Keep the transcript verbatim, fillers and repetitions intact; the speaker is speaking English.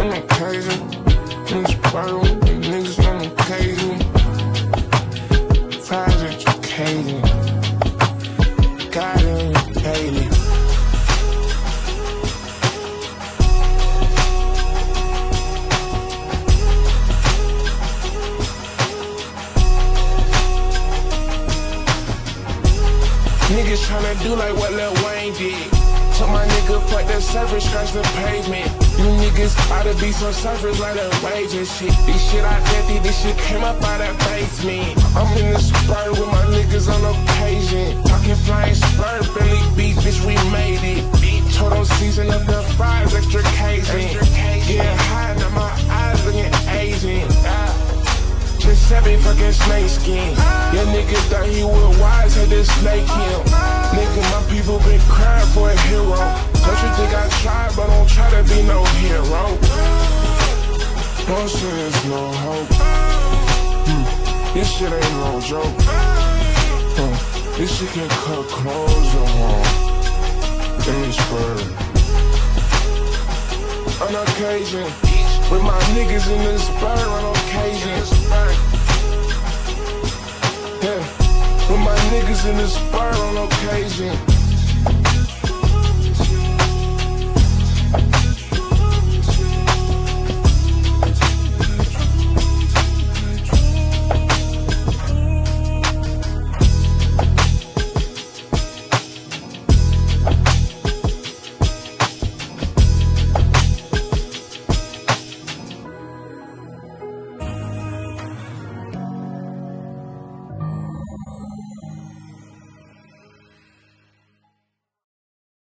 on occasion. In the SPUR with the niggas on occasion. Fries educated. Got him paid it. Niggas tryna do like what Lil Wayne did. Told my nigga fuck the surface, scratch the pavement. You niggas oughta be some surfers like a rage and shit. This shit identity, this shit came up out that basement. I'm in the SPUR with my niggas on occasion. Talking flying SPUR, barely beat, bitch, we made it. Total season up the fries, extra casing. Getting high, now my eyes looking Asian. Just seven fucking snake skin. Your nigga thought he was wise, had this snake him. Nigga, my people been crying for a hero. Don't you think I tried, but don't try to be no hero. Don't say there's no hope. Hmm. This shit ain't no joke. Huh. This shit can cut clothes on. In the SPUR. On occasion. With my niggas in the SPUR on occasion. Yeah, with my niggas in the SPUR on occasion.